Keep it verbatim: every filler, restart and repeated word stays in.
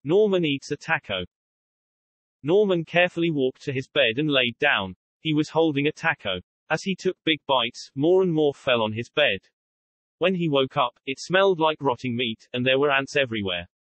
Norman eats a taco. Norman carefully walked to his bed and laid down. He was holding a taco. As he took big bites, more and more fell on his bed. When he woke up, it smelled like rotting meat, and there were ants everywhere.